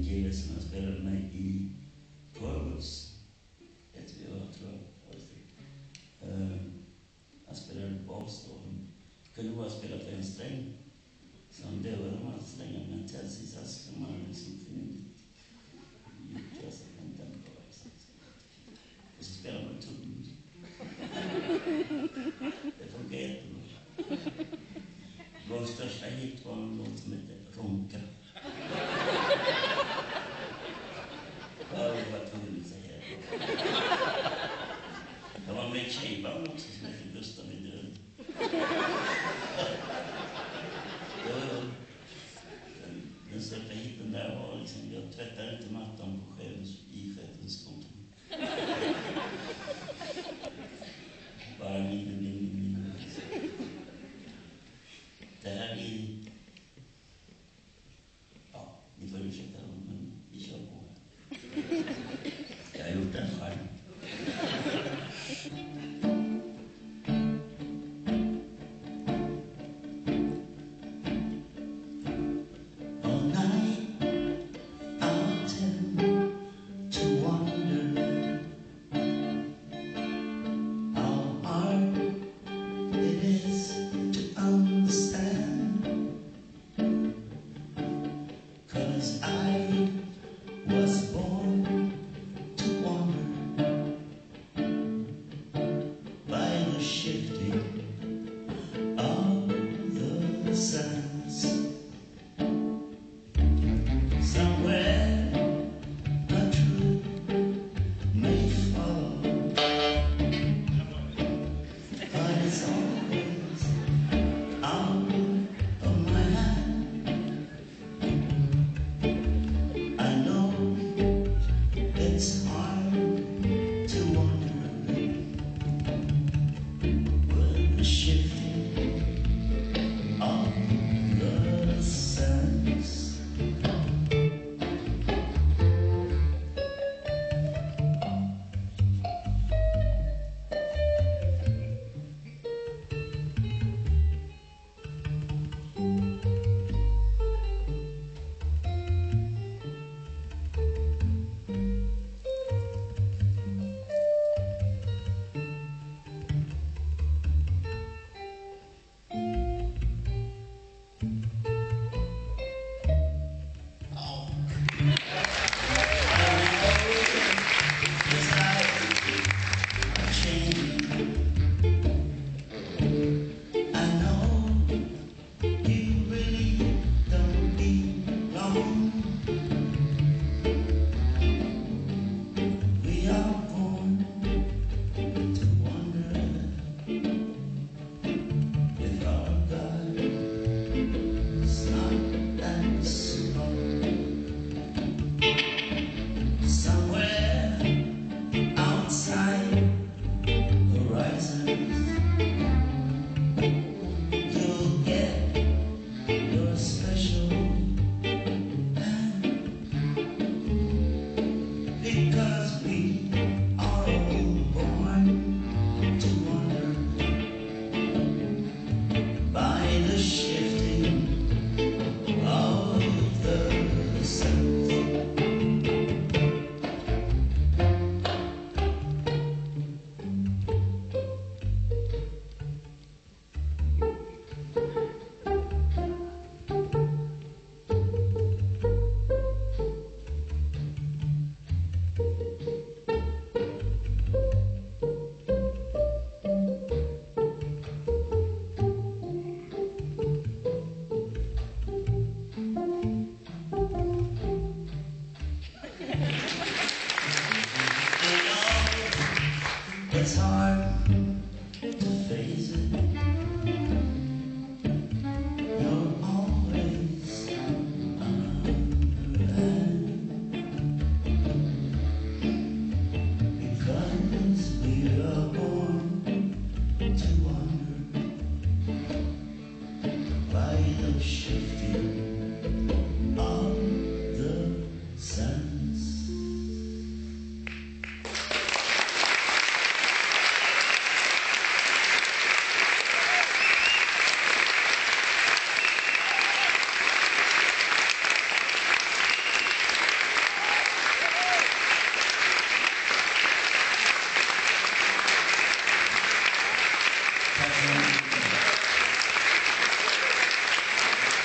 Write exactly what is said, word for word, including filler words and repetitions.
givet som jag spelade med i Torvus. Ett vi har, tror jag. Uh, han spelade bas då. Han kunde bara spela på en sträng. Så han dödade de här strängarna med en tändsticksask som han liksom finit. Jag sa, den dämpar verksamhet. Och så spelade man tung. Det funkar jättebra. Vår största hit var en låt som heter Ronka. Ja, det var tvungen att säga det. Jag var med i tjejband också som heter Gustav i död. Den, den största hiten där var liksom, jag tvättade inte mattan på chefens, i chefens kontor. Bara min, min, min, min. Det här är... Ja, ni får ursäkta dem, men vi kör på. Jag har gjort en skärm. All night I'll tend to wonderland. How hard it is to understand. 'Cause I